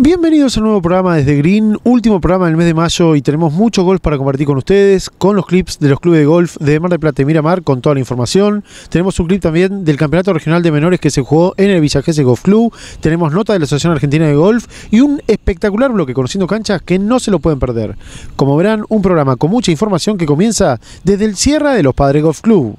Bienvenidos a un nuevo programa desde Green, último programa del mes de mayo y tenemos mucho golf para compartir con ustedes, con los clips de los clubes de golf de Mar del Plata y Miramar, con toda la información. Tenemos un clip también del Campeonato Regional de Menores que se jugó en el Villa Gesell Golf Club. Tenemos nota de la Asociación Argentina de Golf y un espectacular bloque conociendo canchas que no se lo pueden perder. Como verán, un programa con mucha información que comienza desde el cierre de los Padres Golf Club.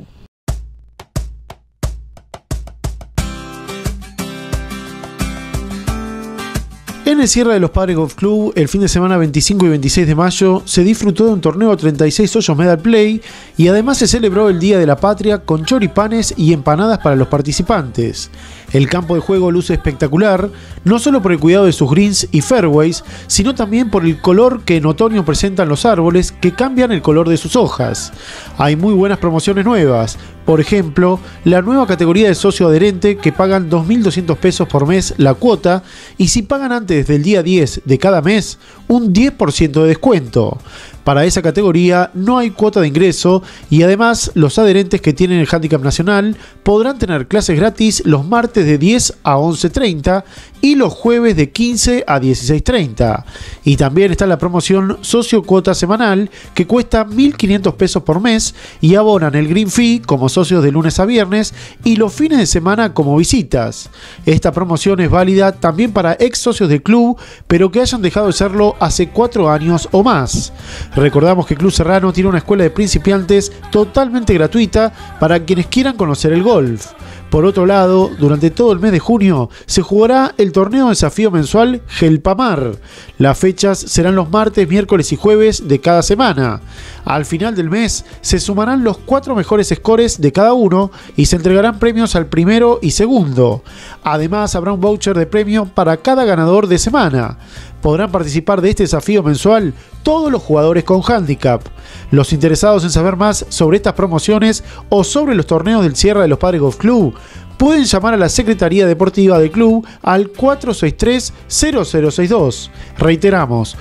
En el cierre de los Padres Golf Club, el fin de semana 25 y 26 de mayo, se disfrutó de un torneo 36 hoyos Medal Play y además se celebró el Día de la Patria con choripanes y empanadas para los participantes. El campo de juego luce espectacular, no solo por el cuidado de sus greens y fairways, sino también por el color que en otoño presentan los árboles que cambian el color de sus hojas. Hay muy buenas promociones nuevas, por ejemplo, la nueva categoría de socio adherente que pagan 2.200 pesos por mes la cuota y si pagan antes del día 10 de cada mes, un 10% de descuento. Para esa categoría no hay cuota de ingreso y además los adherentes que tienen el handicap nacional podrán tener clases gratis los martes de 10 a 11:30 y los jueves de 15 a 16:30. Y también está la promoción socio cuota semanal que cuesta 1.500 pesos por mes y abonan el green fee como socios de lunes a viernes y los fines de semana como visitas. Esta promoción es válida también para ex socios del club, pero que hayan dejado de serlo hace 4 años o más. Recordamos que Club Serrano tiene una escuela de principiantes totalmente gratuita para quienes quieran conocer el golf. Por otro lado, durante todo el mes de junio se jugará el torneo desafío mensual Gelpamar. Las fechas serán los martes, miércoles y jueves de cada semana. Al final del mes se sumarán los 4 mejores scores de cada uno y se entregarán premios al primero y segundo. Además habrá un voucher de premio para cada ganador de semana. Podrán participar de este desafío mensual todos los jugadores con handicap. Los interesados en saber más sobre estas promociones o sobre los torneos del cierre de los Padres Golf Club pueden llamar a la Secretaría Deportiva del club al 463-0062. Reiteramos,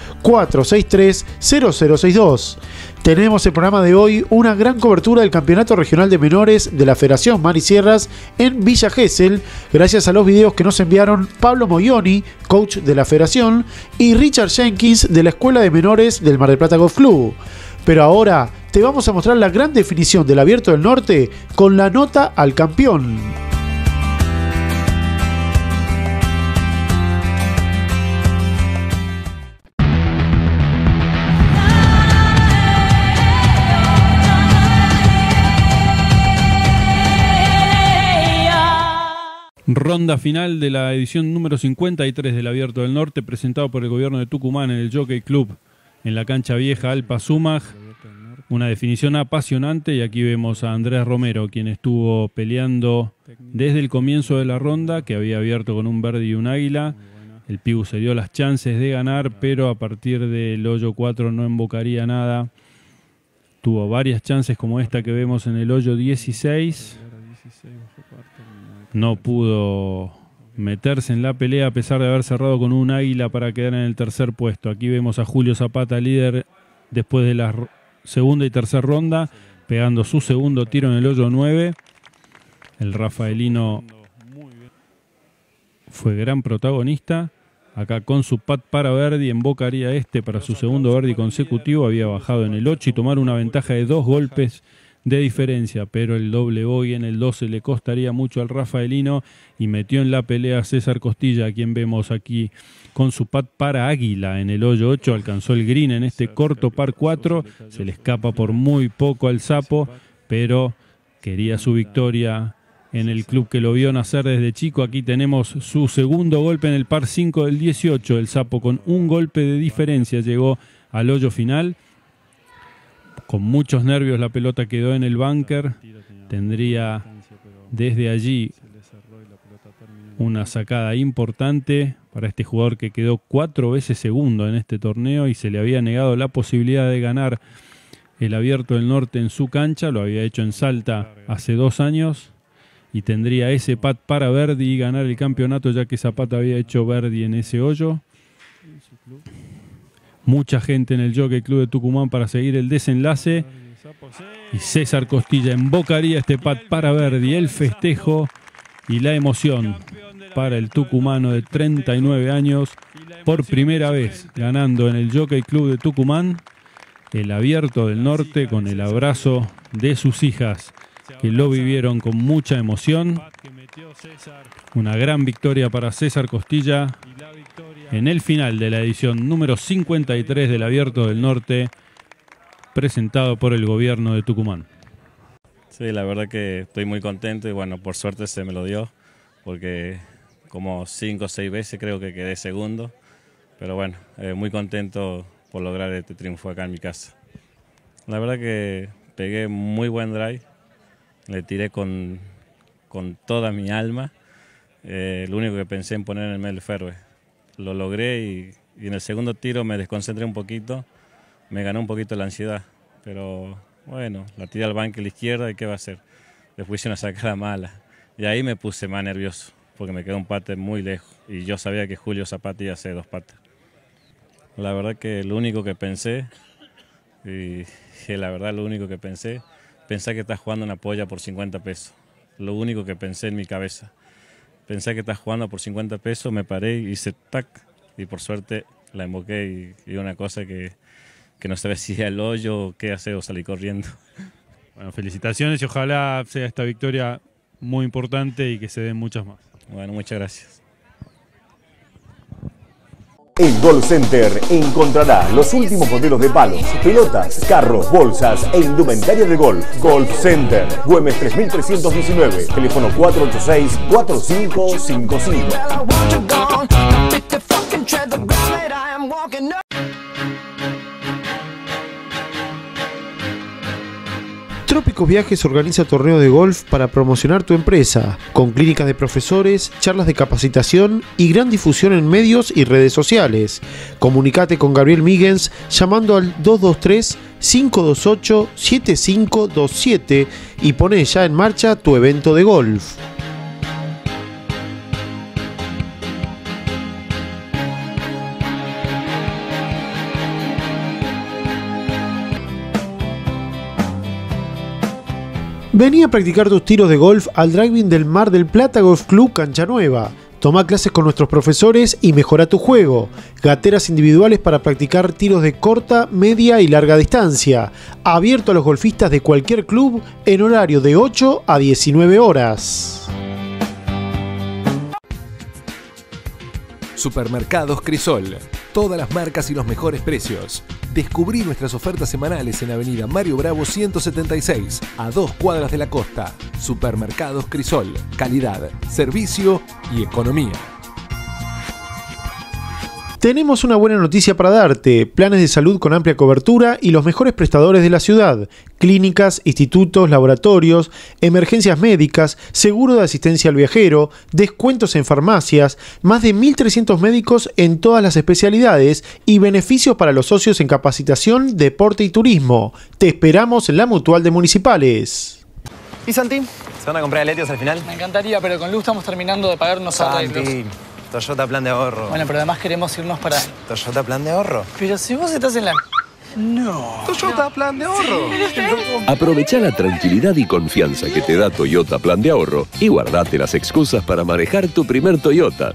463-0062. Tenemos el programa de hoy una gran cobertura del Campeonato Regional de Menores de la Federación Mar y Sierras en Villa Gesell, gracias a los videos que nos enviaron Pablo Moioni, coach de la Federación, y Richard Jenkins de la Escuela de Menores del Mar del Plata Golf Club. Pero ahora te vamos a mostrar la gran definición del Abierto del Norte con la nota al campeón. Ronda final de la edición número 53 del Abierto del Norte, presentado por el gobierno de Tucumán en el Jockey Club, en la cancha vieja Alpa Sumag. Una definición apasionante y aquí vemos a Andrés Romero, quien estuvo peleando desde el comienzo de la ronda, que había abierto con un verde y un águila. El Pigu se dio las chances de ganar, pero a partir del hoyo 4 no embocaría nada. Tuvo varias chances como esta que vemos en el hoyo 16. No pudo meterse en la pelea a pesar de haber cerrado con un águila para quedar en el tercer puesto. Aquí vemos a Julio Zapata, líder después de la segunda y tercera ronda, pegando su segundo tiro en el hoyo 9. El rafaelino fue gran protagonista. Acá con su pat para birdie embocaría para su segundo birdie consecutivo. Había bajado en el 8 y tomar una ventaja de 2 golpes de diferencia, pero el doble bogey en el 12 le costaría mucho al rafaelino y metió en la pelea a César Costilla, a quien vemos aquí con su pat para águila en el hoyo 8. Alcanzó el green en este corto par 4, se le escapa por muy poco al Sapo, pero quería su victoria en el club que lo vio nacer desde chico. Aquí tenemos su segundo golpe en el par 5 del 18. El Sapo con un golpe de diferencia llegó al hoyo final. Con muchos nervios la pelota quedó en el búnker. Tendría desde allí una sacada importante para este jugador que quedó 4 veces segundo en este torneo y se le había negado la posibilidad de ganar el Abierto del Norte en su cancha. Lo había hecho en Salta hace 2 años y tendría ese pat para birdie y ganar el campeonato, ya que Zapata había hecho birdie en ese hoyo. Mucha gente en el Jockey Club de Tucumán para seguir el desenlace. Y César Costilla embocaría este pat para birdie, el festejo y la emoción para el tucumano de 39 años, por primera vez ganando en el Jockey Club de Tucumán el Abierto del Norte, con el abrazo de sus hijas, que lo vivieron con mucha emoción. Una gran victoria para César Costilla en el final de la edición número 53 del Abierto del Norte, presentado por el gobierno de Tucumán. Sí, la verdad que estoy muy contento y bueno, por suerte se me lo dio, porque como 5 o 6 veces creo que quedé segundo, pero bueno, muy contento por lograr este triunfo acá en mi casa. La verdad que pegué muy buen drive, le tiré con toda mi alma, lo único que pensé en poner en el medio del fairway. Lo logré y en el segundo tiro me desconcentré un poquito, me ganó un poquito la ansiedad, pero bueno, la tiré al banco a la izquierda y ¿qué va a hacer? Después hice una sacada mala y ahí me puse más nervioso porque me quedó un pate muy lejos y yo sabía que Julio Zapata iba a hacer 2 patas. La verdad que lo único que pensé, pensé que estás jugando una polla por 50 pesos. Lo único que pensé en mi cabeza. Pensé que estás jugando por 50 pesos, me paré y hice tac y por suerte la emboqué y una cosa que no sabía si era el hoyo o qué hacer o salí corriendo. Bueno, felicitaciones y ojalá sea esta victoria muy importante y que se den muchas más. Bueno, muchas gracias. En Golf Center encontrará los últimos modelos de palos, pelotas, carros, bolsas e indumentaria de golf. Golf Center, Güemes 3319, teléfono 486-4555. Trópicos Viajes organiza torneos de golf para promocionar tu empresa, con clínicas de profesores, charlas de capacitación y gran difusión en medios y redes sociales. Comunicate con Gabriel Míguez llamando al 223-528-7527 y poné ya en marcha tu evento de golf. Vení a practicar tus tiros de golf al driving del Mar del Plata Golf Club Cancha Nueva. Toma clases con nuestros profesores y mejora tu juego. Gateras individuales para practicar tiros de corta, media y larga distancia. Abierto a los golfistas de cualquier club en horario de 8 a 19 horas. Supermercados Crisol. Todas las marcas y los mejores precios. Descubrí nuestras ofertas semanales en Avenida Mario Bravo 176, a 2 cuadras de la costa. Supermercados Crisol. Calidad, servicio y economía. Tenemos una buena noticia para darte: planes de salud con amplia cobertura y los mejores prestadores de la ciudad, clínicas, institutos, laboratorios, emergencias médicas, seguro de asistencia al viajero, descuentos en farmacias, más de 1.300 médicos en todas las especialidades y beneficios para los socios en capacitación, deporte y turismo. Te esperamos en la Mutual de Municipales. ¿Y Santi? ¿Se van a comprar eléctricos al final? Me encantaría, pero con Luz estamos terminando de pagar unos arreglos. Toyota Plan de Ahorro. Bueno, pero además queremos irnos para... ¿Toyota Plan de Ahorro? Pero si vos estás en la... No. ¿Toyota Plan de Ahorro? Aprovechá la tranquilidad y confianza que te da Toyota Plan de Ahorro y guardate las excusas para manejar tu primer Toyota.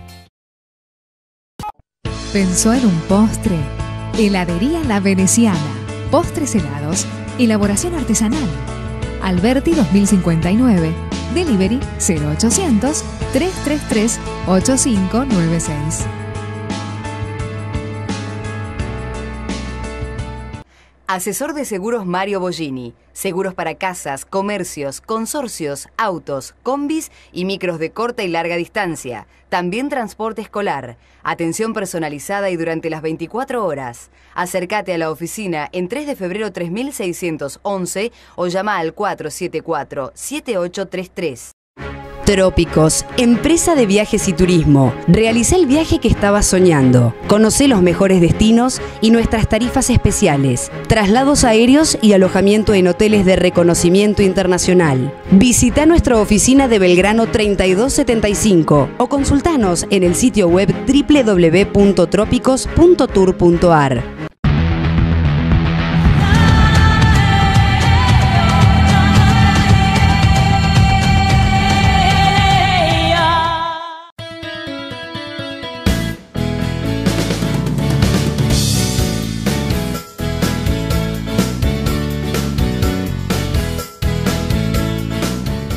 ¿Pensó en un postre? Heladería La Veneciana. Postres helados. Elaboración artesanal. Alberti 2059. Delivery 0800-333-8596. Asesor de seguros Mario Bollini. Seguros para casas, comercios, consorcios, autos, combis y micros de corta y larga distancia. También transporte escolar. Atención personalizada y durante las 24 horas. Acércate a la oficina en 3 de febrero 3611 o llama al 474-7833. Trópicos, empresa de viajes y turismo. Realicé el viaje que estabas soñando. Conocé los mejores destinos y nuestras tarifas especiales. Traslados aéreos y alojamiento en hoteles de reconocimiento internacional. Visita nuestra oficina de Belgrano 3275 o consultanos en el sitio web www.tropicos.tour.ar.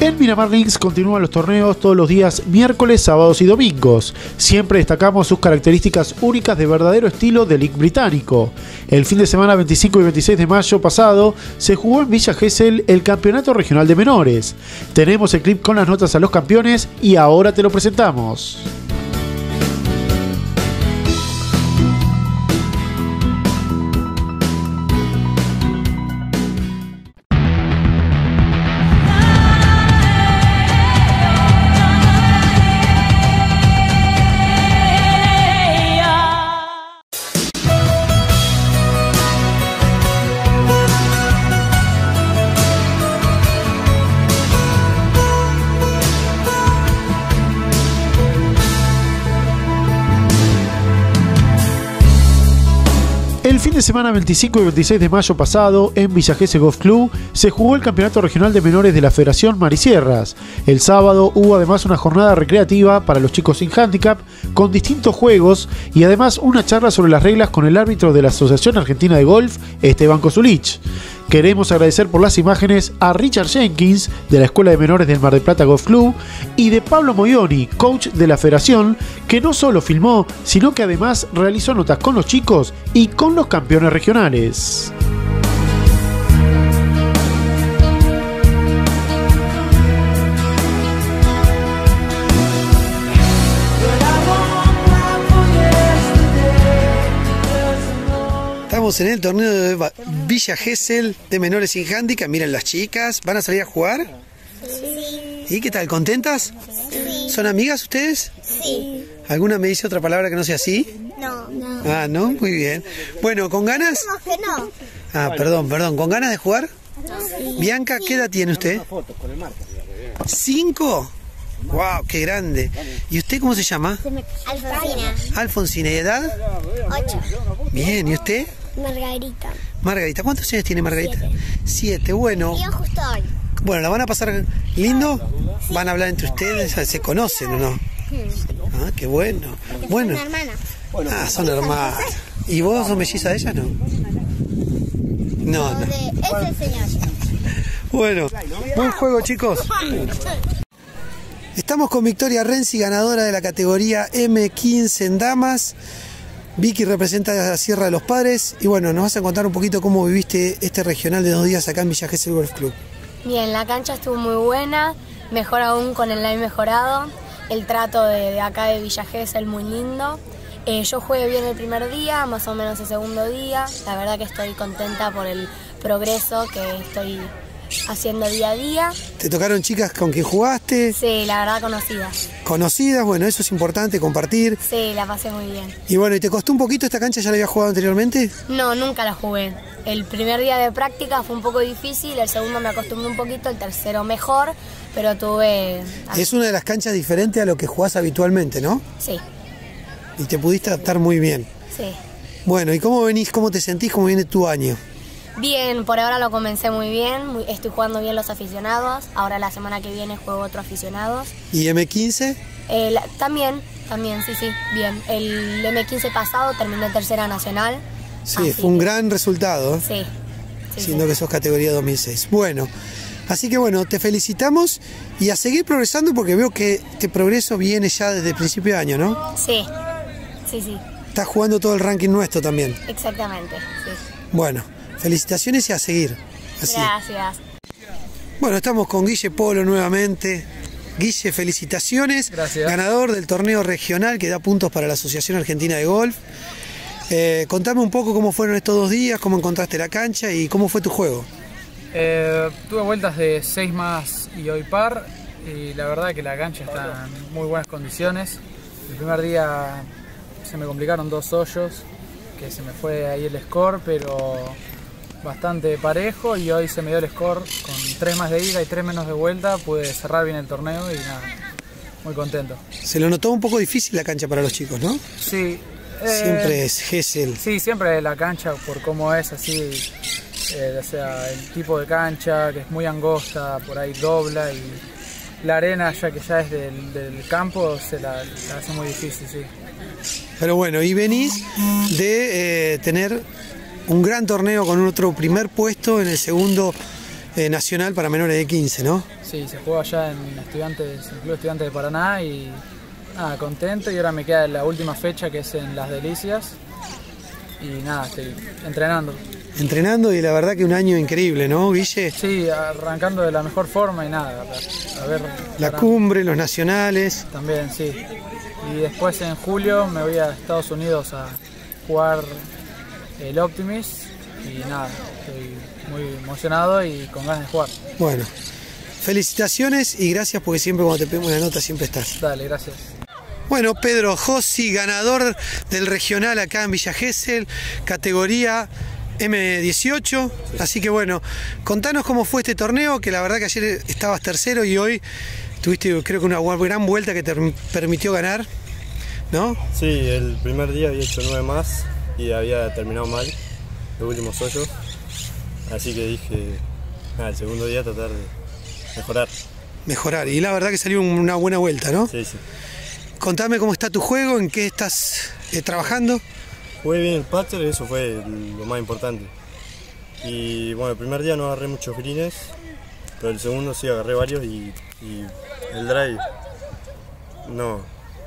En Miramar Links continúan los torneos todos los días miércoles, sábados y domingos. Siempre destacamos sus características únicas de verdadero estilo de League británico. El fin de semana 25 y 26 de mayo pasado se jugó en Villa Gesell el Campeonato Regional de Menores. Tenemos el clip con las notas a los campeones y ahora te lo presentamos. El fin de semana 25 y 26 de mayo pasado, en Villa Gesell Golf Club, se jugó el Campeonato Regional de Menores de la Federación Marisierras. El sábado hubo además una jornada recreativa para los chicos sin handicap, con distintos juegos y además una charla sobre las reglas con el árbitro de la Asociación Argentina de Golf, Esteban Kosulich. Queremos agradecer por las imágenes a Richard Jenkins, de la Escuela de Menores del Mar del Plata Golf Club, y de Pablo Moioni, coach de la federación, que no solo filmó, sino que además realizó notas con los chicos y con los campeones regionales. Estamos en el torneo de Villa Gesell de menores sin handicap. Miren las chicas, ¿van a salir a jugar? Sí. ¿Y qué tal? ¿Contentas? Sí. ¿Son amigas ustedes? Sí. ¿Alguna me dice otra palabra que no sea así? No. Ah, ¿no? Muy bien. Bueno, ¿con ganas? No. Ah, perdón. ¿Con ganas de jugar? Sí. Bianca, ¿qué edad tiene usted? 5. ¡Wow! ¡Qué grande! ¿Y usted cómo se llama? Alfonsina. Alfonsina, ¿y edad? 8. Bien, ¿y usted? Margarita. Margarita, ¿cuántos años tiene Margarita? 7, bueno. Yo justo hoy. Bueno, ¿la van a pasar lindo? Sí. ¿Van a hablar entre ustedes? ¿Se conocen o no? Ah, qué bueno. Bueno. Son hermanas. Ah, son hermanas. ¿Y vos sos melliza de ellas, no? No. Es el señor. Bueno, buen juego, chicos. Estamos con Victoria Renzi, ganadora de la categoría M15 en damas. Vicky representa a la Sierra de los Padres. Y bueno, nos vas a contar un poquito cómo viviste este regional de 2 días acá en Villa Gesell Golf Club. Bien, la cancha estuvo muy buena, mejor aún con el line mejorado. El trato de acá de Villa Gesell muy lindo. Yo jugué bien el primer día, más o menos el segundo día. La verdad que estoy contenta por el progreso que estoy haciendo día a día. ¿Te tocaron chicas con quien jugaste? Sí, la verdad conocidas. Conocidas, bueno, eso es importante, compartir. Sí, la pasé muy bien. Y bueno, ¿y te costó un poquito esta cancha? ¿Ya la habías jugado anteriormente? No, nunca la jugué. El primer día de práctica fue un poco difícil, el segundo me acostumbré un poquito, el tercero mejor, pero tuve... Es una de las canchas diferentes a lo que jugás habitualmente, ¿no? Sí. Y te pudiste adaptar muy bien. Sí. Bueno, ¿y cómo venís, cómo te sentís, cómo viene tu año? Bien, por ahora lo comencé muy bien, estoy jugando bien los aficionados, ahora la semana que viene juego otros aficionados. ¿Y M15? También, sí, bien. El M15 pasado terminé tercera nacional. Sí, fue un gran resultado. Sí. Siendo que sos categoría 2006. Bueno, así que bueno, te felicitamos y a seguir progresando porque veo que este progreso viene ya desde el principio de año, ¿no? Sí. Estás jugando todo el ranking nuestro también. Exactamente, sí. Bueno, felicitaciones y a seguir. Así. Gracias. Bueno, estamos con Guille Polo nuevamente. Guille, felicitaciones. Gracias. Ganador del torneo regional que da puntos para la Asociación Argentina de Golf. Contame un poco cómo fueron estos 2 días, cómo encontraste la cancha y cómo fue tu juego. Tuve vueltas de 6 más y hoy par y la verdad que la cancha está en muy buenas condiciones. El primer día se me complicaron 2 hoyos, que se me fue ahí el score, pero bastante parejo, y hoy se me dio el score con 3 más de ida y 3 menos de vuelta, pude cerrar bien el torneo y nada, muy contento. Se lo notó un poco difícil la cancha para los chicos, ¿no? Sí. Siempre es Gesell. Sí, siempre la cancha, por cómo es así, o sea, el tipo de cancha, que es muy angosta, por ahí dobla, y la arena, ya que ya es del campo, se la hace muy difícil, sí. Pero bueno, y venís de tener un gran torneo con otro primer puesto en el segundo nacional para menores de 15, ¿no? Sí, se juega allá en el Club Estudiantes de Paraná y nada, contento, y ahora me queda la última fecha que es en Las Delicias y nada, estoy entrenando. Entrenando y la verdad que un año increíble, ¿no, Guille? Sí, arrancando de la mejor forma y nada, a ver... La cumbre, los nacionales. También, sí. Y después en julio me voy a Estados Unidos a jugar el Optimist y nada, estoy muy emocionado y con ganas de jugar. Bueno, felicitaciones y gracias porque siempre cuando te pedimos una nota siempre estás. Dale, gracias. Bueno, Pedro Jossi, ganador del regional acá en Villa Gesell, categoría M18, así que bueno, contanos cómo fue este torneo, que la verdad que ayer estabas tercero y hoy tuviste creo que una gran vuelta que te permitió ganar, ¿no? Sí, el primer día había hecho 9 más y había terminado mal los últimos hoyos, así que dije, el segundo día tratar de mejorar. Y la verdad que salió una buena vuelta, ¿no? Sí, sí. Contame cómo está tu juego, en qué estás trabajando. Jugué bien el putter, eso fue lo más importante. Y bueno, el primer día no agarré muchos greens, pero el segundo sí agarré varios y el drive no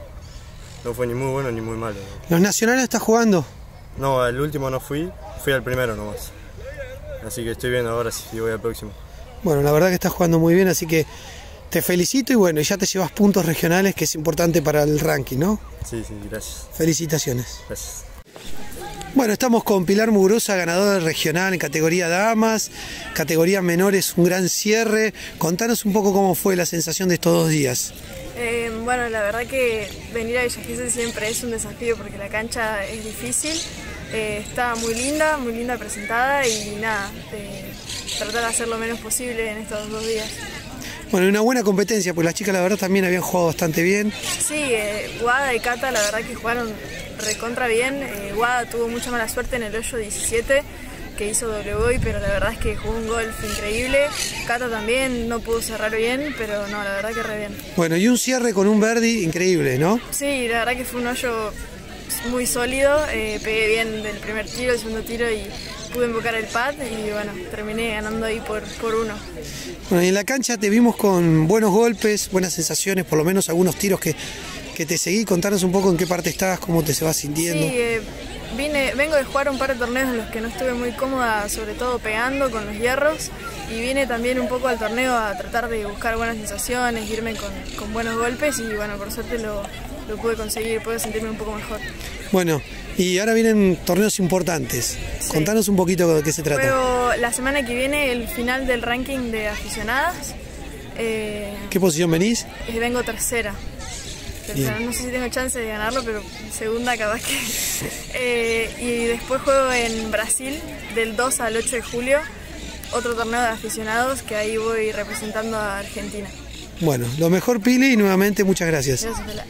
fue ni muy bueno ni muy malo. ¿Los nacionales estás jugando? No, al último no fui al primero nomás. Así que estoy viendo ahora si voy al próximo. Bueno, la verdad que estás jugando muy bien, así que te felicito y bueno, ya te llevas puntos regionales, que es importante para el ranking, ¿no? Sí, gracias. Felicitaciones. Gracias. Bueno, estamos con Pilar Muguruza, ganadora del regional en categoría damas, categoría menores, un gran cierre. Contanos un poco cómo fue la sensación de estos 2 días. Bueno, la verdad que venir a Villa Gesell siempre es un desafío porque la cancha es difícil, está muy linda presentada y nada, tratar de hacer lo menos posible en estos 2 días. Bueno, una buena competencia, porque las chicas la verdad también habían jugado bastante bien. Sí, Guada y Cata la verdad que jugaron recontra bien. Guada tuvo mucha mala suerte en el hoyo 17 que hizo WBOY, pero la verdad es que jugó un golf increíble. Cata también no pudo cerrar bien, pero no, la verdad que re bien. Bueno, y un cierre con un birdie increíble, ¿no? Sí, la verdad que fue un hoyo muy sólido, pegué bien del primer tiro, el segundo tiro y pude invocar el pad y bueno, terminé ganando ahí por 1. Bueno, y en la cancha te vimos con buenos golpes, buenas sensaciones, por lo menos algunos tiros que te seguí. Contanos un poco en qué parte estás, cómo te se vas sintiendo. Sí, vengo de jugar un par de torneos en los que no estuve muy cómoda, sobre todo pegando con los hierros, y vine también un poco al torneo a tratar de buscar buenas sensaciones, irme con buenos golpes y bueno, por suerte lo pude conseguir, pude sentirme un poco mejor. Bueno, y ahora vienen torneos importantes. Sí. Contanos un poquito de qué se trata. Juego la semana que viene el final del ranking de aficionadas. ¿Qué posición venís? Vengo tercera. No sé si tengo chance de ganarlo, pero segunda capaz que. Y después juego en Brasil del 2 al 8 de julio, otro torneo de aficionados que ahí voy representando a Argentina. Bueno, lo mejor, Pili, y nuevamente muchas gracias. Gracias, Pela.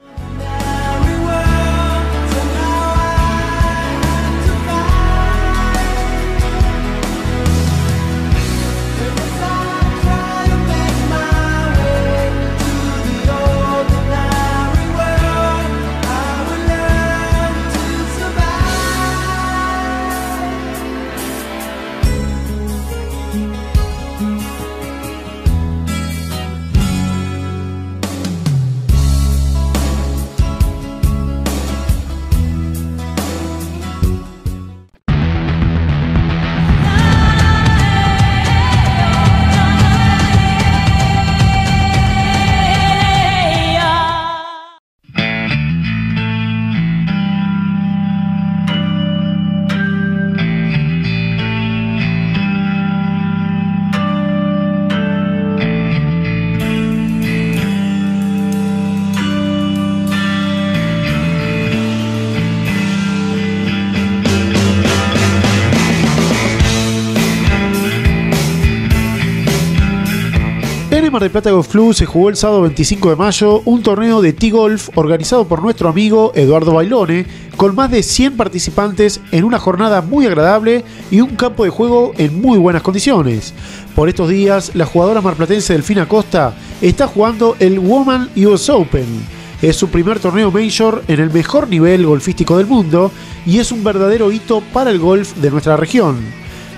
Mar del Plata Golf Club se jugó el sábado 25 de mayo un torneo de tee golf organizado por nuestro amigo Eduardo Bailone, con más de 100 participantes en una jornada muy agradable y un campo de juego en muy buenas condiciones. Por estos días, la jugadora marplatense Delfina Costa está jugando el Woman US Open. Es su primer torneo major en el mejor nivel golfístico del mundo y es un verdadero hito para el golf de nuestra región.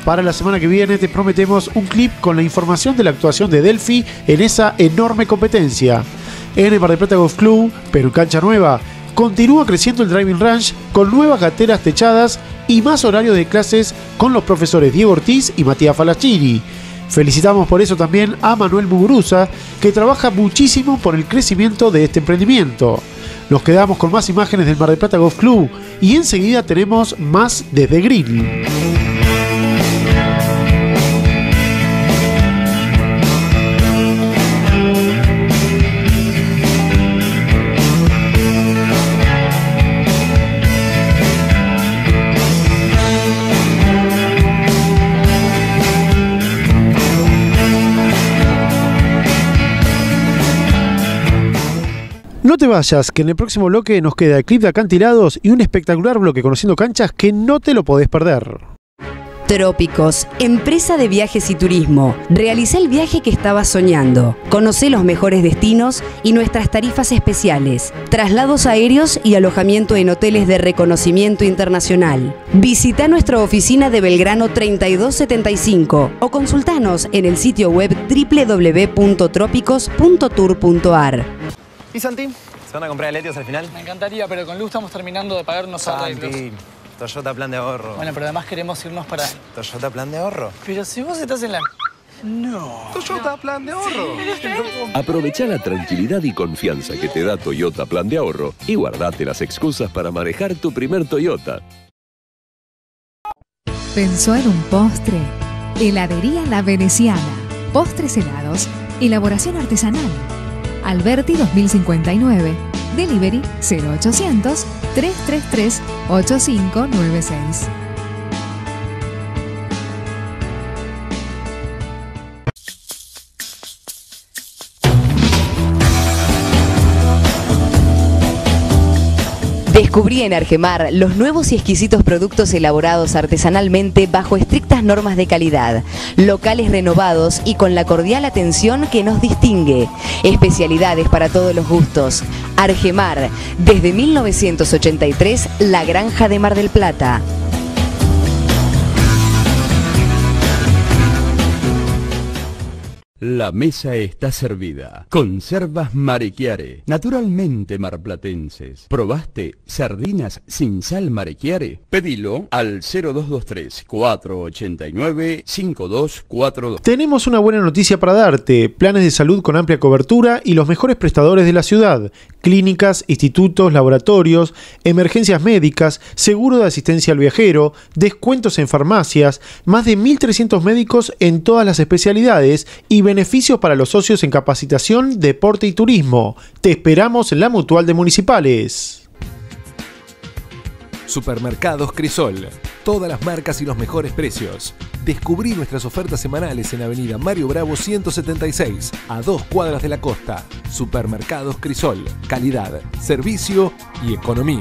Para la semana que viene te prometemos un clip con la información de la actuación de Delphi en esa enorme competencia. En el Mar del Plata Golf Club, pero en cancha nueva, continúa creciendo el driving range con nuevas gateras techadas y más horarios de clases con los profesores Diego Ortiz y Matías Falaschini. Felicitamos por eso también a Manuel Muguruza, que trabaja muchísimo por el crecimiento de este emprendimiento. Nos quedamos con más imágenes del Mar del Plata Golf Club y enseguida tenemos más desde Grill. No te vayas, que en el próximo bloque nos queda el clip de acantilados y un espectacular bloque conociendo canchas que no te lo podés perder. Trópicos, empresa de viajes y turismo. Realiza el viaje que estabas soñando. Conoce los mejores destinos y nuestras tarifas especiales. Traslados aéreos y alojamiento en hoteles de reconocimiento internacional. Visita nuestra oficina de Belgrano 3275 o consultanos en el sitio web www.tropicos.tour.ar. ¿Y Santi? ¿Se van a comprar Letios al final? Me encantaría, pero con Luz estamos terminando de pagar unos arreglos. Santi, Toyota plan de ahorro. Bueno, pero además queremos irnos para... ¿Toyota plan de ahorro? Pero si vos estás en la... No. Toyota plan de ahorro. Aprovechá la tranquilidad y confianza que te da Toyota Plan de Ahorro y guardate las excusas para manejar tu primer Toyota. ¿Pensó en un postre? Heladería La Veneciana. Postres helados. Elaboración artesanal. Alberti 2059. Delivery 0800 333 8596. Descubrí en Argemar los nuevos y exquisitos productos elaborados artesanalmente bajo estrictas normas de calidad, locales renovados y con la cordial atención que nos distingue. Especialidades para todos los gustos. Argemar, desde 1983, La Granja de Mar del Plata. La mesa está servida. Conservas Marechiare, naturalmente marplatenses. ¿Probaste sardinas sin sal Marechiare? Pedilo al 0223-489-5242. Tenemos una buena noticia para darte: planes de salud con amplia cobertura y los mejores prestadores de la ciudad. Clínicas, institutos, laboratorios, emergencias médicas, seguro de asistencia al viajero, descuentos en farmacias, más de 1.300 médicos en todas las especialidades y beneficios para los socios en capacitación, deporte y turismo. Te esperamos en la Mutual de Municipales. Supermercados Crisol. Todas las marcas y los mejores precios. Descubrí nuestras ofertas semanales en Avenida Mario Bravo 176, a 2 cuadras de la costa. Supermercados Crisol. Calidad, servicio y economía.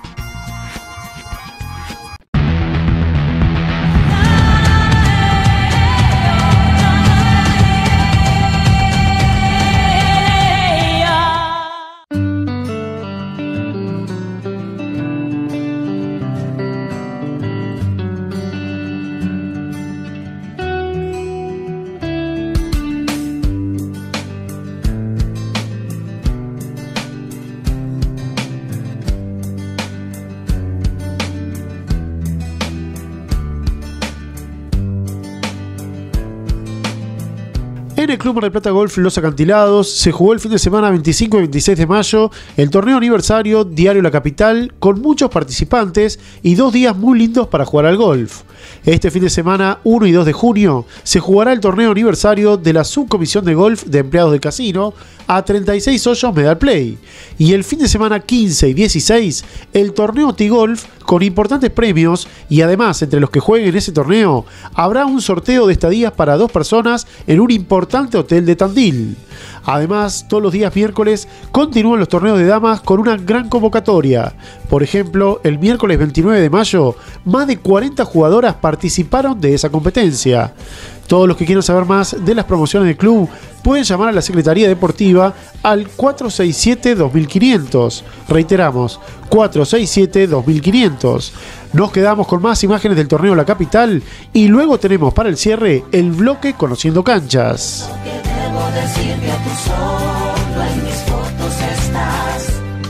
En el Club Mar del Plata Golf Los Acantilados se jugó el fin de semana 25 y 26 de mayo el torneo aniversario Diario La Capital, con muchos participantes y 2 días muy lindos para jugar al golf. Este fin de semana, 1 y 2 de junio, se jugará el torneo aniversario de la Subcomisión de Golf de Empleados del Casino a 36 hoyos Medal Play. Y el fin de semana 15 y 16, el torneo T-Golf con importantes premios, y además entre los que jueguen ese torneo habrá un sorteo de estadías para 2 personas en un importante hotel de Tandil. Además, todos los días miércoles continúan los torneos de damas con una gran convocatoria. Por ejemplo, el miércoles 29 de mayo, más de 40 jugadoras atletas participaron de esa competencia. Todos los que quieran saber más de las promociones del club pueden llamar a la Secretaría Deportiva al 467-2500. Reiteramos, 467-2500. Nos quedamos con más imágenes del torneo La Capital y luego tenemos para el cierre el bloque Conociendo Canchas. Debo decir que tú solo en mis fotos estás.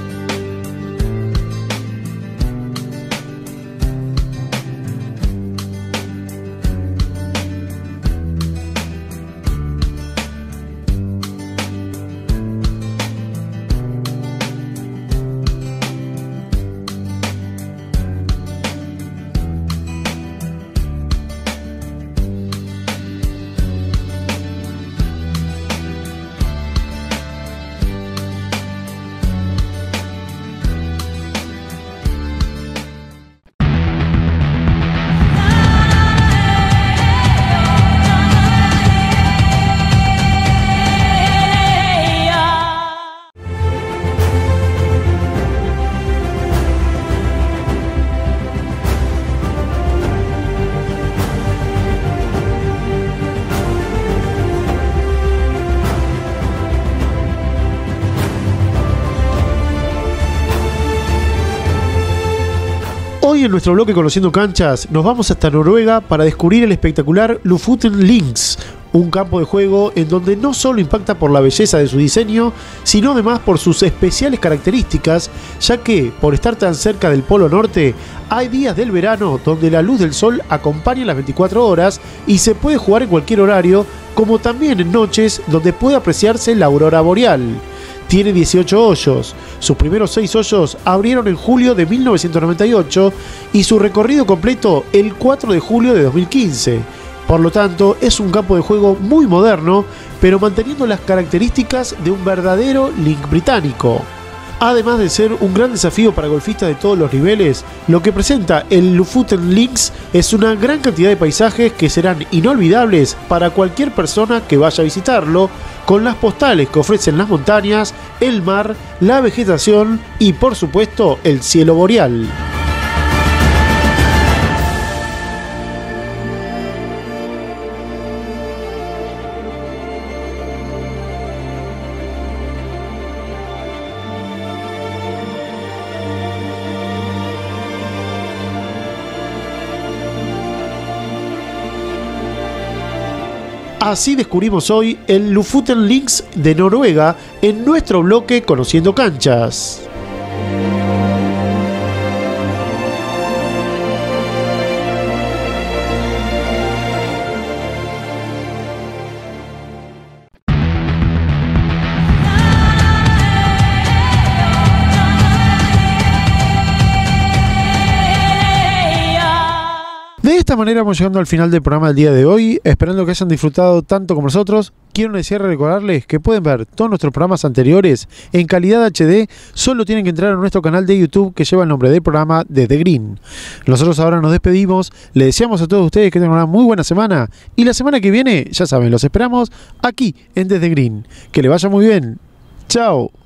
Hoy en nuestro bloque Conociendo Canchas nos vamos hasta Noruega para descubrir el espectacular Lofoten Links, un campo de juego en donde no solo impacta por la belleza de su diseño, sino además por sus especiales características, ya que, por estar tan cerca del Polo Norte, hay días del verano donde la luz del sol acompaña las 24 horas y se puede jugar en cualquier horario, como también en noches donde puede apreciarse la aurora boreal. Tiene 18 hoyos. Sus primeros 6 hoyos abrieron en julio de 1998 y su recorrido completo el 4 de julio de 2015. Por lo tanto, es un campo de juego muy moderno, pero manteniendo las características de un verdadero link británico. Además de ser un gran desafío para golfistas de todos los niveles, lo que presenta el Lofoten Links es una gran cantidad de paisajes que serán inolvidables para cualquier persona que vaya a visitarlo, con las postales que ofrecen las montañas, el mar, la vegetación y por supuesto el cielo boreal. Así descubrimos hoy el Lofoten Links de Noruega en nuestro bloque Conociendo Canchas. De esta manera vamos llegando al final del programa del día de hoy, esperando que hayan disfrutado tanto como nosotros. Quiero en el cierre recordarles que pueden ver todos nuestros programas anteriores en calidad HD, solo tienen que entrar a nuestro canal de YouTube que lleva el nombre del programa Desde Green. Nosotros ahora nos despedimos, les deseamos a todos ustedes que tengan una muy buena semana y la semana que viene, ya saben, los esperamos aquí en Desde Green. Que les vaya muy bien, chao.